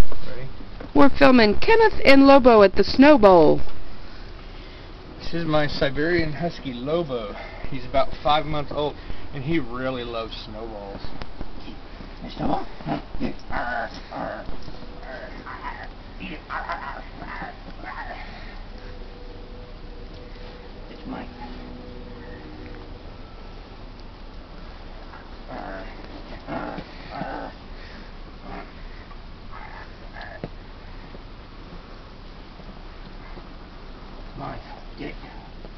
Ready? We're filming Kenneth and Lobo at the Snowball. This is my Siberian husky Lobo. He's about 5 months old, and he really loves snowballs. Snowball? It's mine. Mine. Get it.